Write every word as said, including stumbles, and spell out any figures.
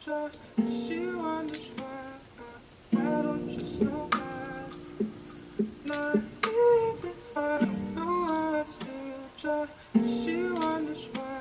try. She wonders why I, I don't just know why. Not even I know I still try. She wonders why.